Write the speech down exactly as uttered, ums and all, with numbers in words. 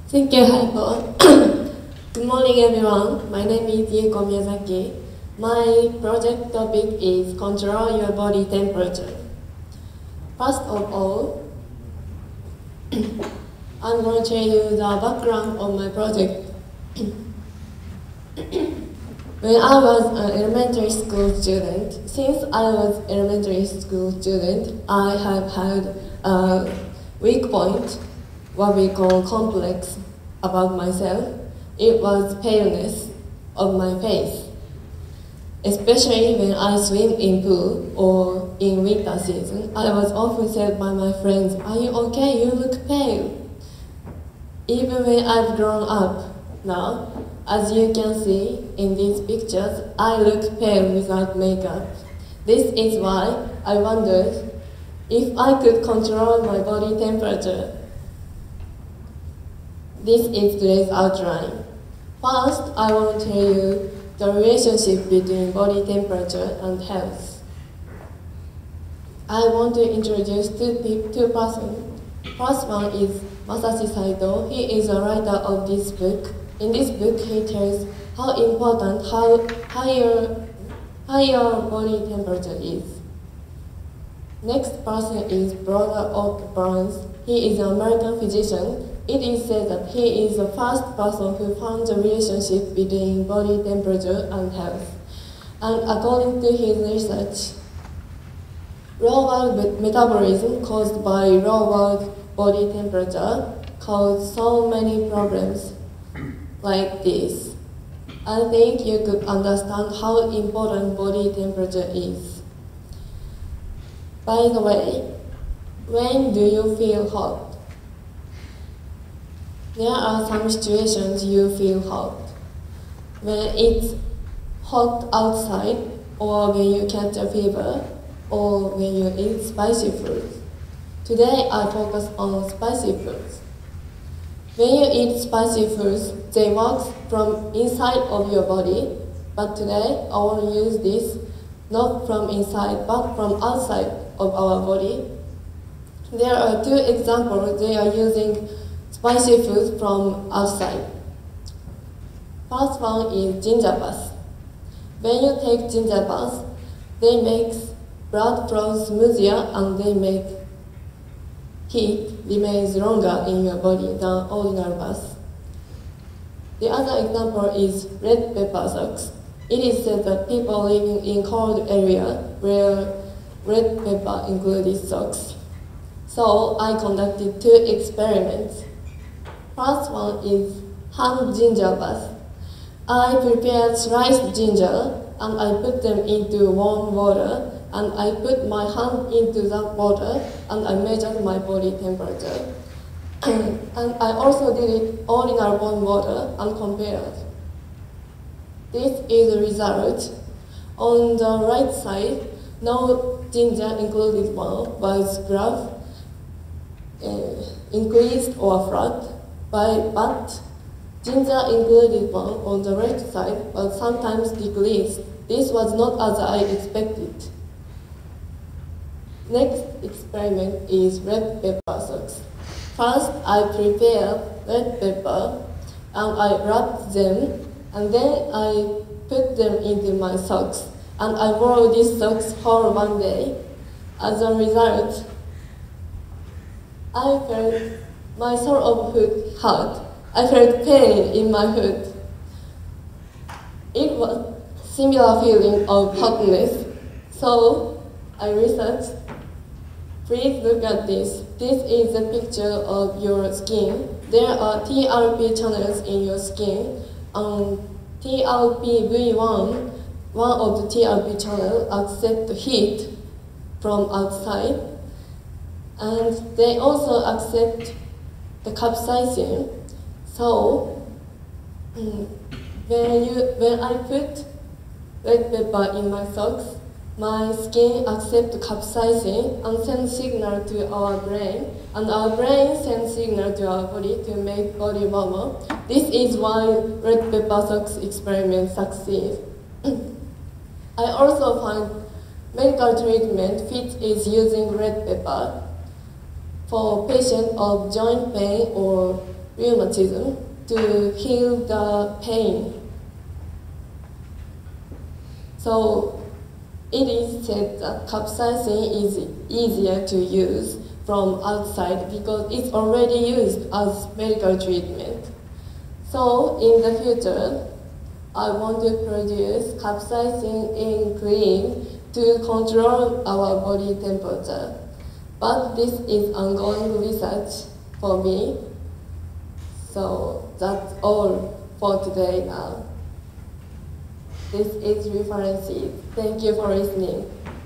Thank you, Haibo. Good morning, everyone. My name is Yuko Miyazaki. My project topic is control your body temperature. First of all, I'm going to tell you the background of my project. When I was an elementary school student, since I was elementary school student, I have had a weak point, what we call complex, about myself. It was paleness of my face, especially when I swim in pool or in winter season. I was often said by my friends, "Are you okay? You look pale." Even when I've grown up now, as you can see in these pictures, I look pale without makeup. This is why I wondered if I could control my body temperature. This is today's outline. First, I want to tell you the relationship between body temperature and health. I want to introduce two, two persons. First one is Masashi Saito. He is a writer of this book. In this book, he tells how important how higher, higher body temperature is. Next person is Brother Oak Burns. He is an American physician. It is said that he is the first person who found the relationship between body temperature and health. And according to his research, low-world metabolism caused by low-world body temperature caused so many problems like this. I think you could understand how important body temperature is. By the way, when do you feel hot? There are some situations you feel hot. When it's hot outside, or when you catch a fever, or when you eat spicy foods. Today I focus on spicy foods. When you eat spicy foods, they work from inside of your body, but today I want to use this not from inside, but from outside of our body. There are two examples. They are using spicy foods from outside. First one is ginger bath. When you take ginger bath, they make blood flow smoother and they make heat remains longer in your body than ordinary bath. The other example is red pepper socks. It is said that people living in cold area wear red pepper included socks. So I conducted two experiments. First one is hand ginger bath. I prepared sliced ginger and I put them into warm water and I put my hand into that water and I measured my body temperature. And I also did it all in our warm water and compared. This is the result. On the right side, no ginger included one was graph uh, increased or flat. By, but ginger included one on the left side was sometimes decreased. This was not as I expected. Next experiment is red pepper socks. First, I prepared red pepper and I wrapped them and then I put them into my socks and I wore these socks for one day. As a result, I felt my sore of foot hurt. I felt pain in my foot. It was similar feeling of hotness. So I researched. Please look at this. This is a picture of your skin. There are T R P channels in your skin. And T R P V one, one of the T R P channels accept heat from outside. And they also accept the capsaicin. So mm, when you when I put red pepper in my socks, my skin accepts capsaicin and sends signal to our brain, and our brain sends signal to our body to make body warmer. This is why red pepper socks experiment succeeds. I also find medical treatment fit is using red pepper for patients of joint pain or rheumatism to heal the pain. So it is said that capsaicin is easier to use from outside because it's already used as medical treatment. So in the future, I want to produce capsaicin in cream to control our body temperature. But this is ongoing research for me. So that's all for today now. This is References. Thank you for listening.